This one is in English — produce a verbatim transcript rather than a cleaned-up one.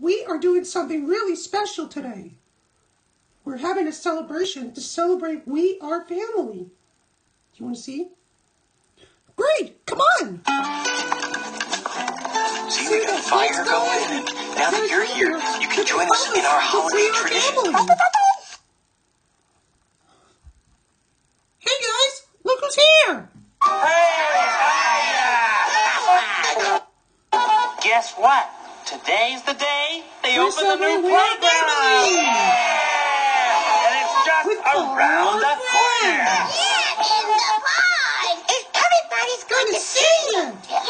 we are doing something really special today. We're having a celebration to celebrate we are family. Do you want to see? Great, come on. See, we got a fire going, and now that you're here, you can join us in our holiday tradition. Hey guys, look who's here. Guess what? Today's the day they We're open the new celebrating We Are playground. Family. Yeah! And it's just With around the corner. Yeah, in the park. And everybody's going to see you.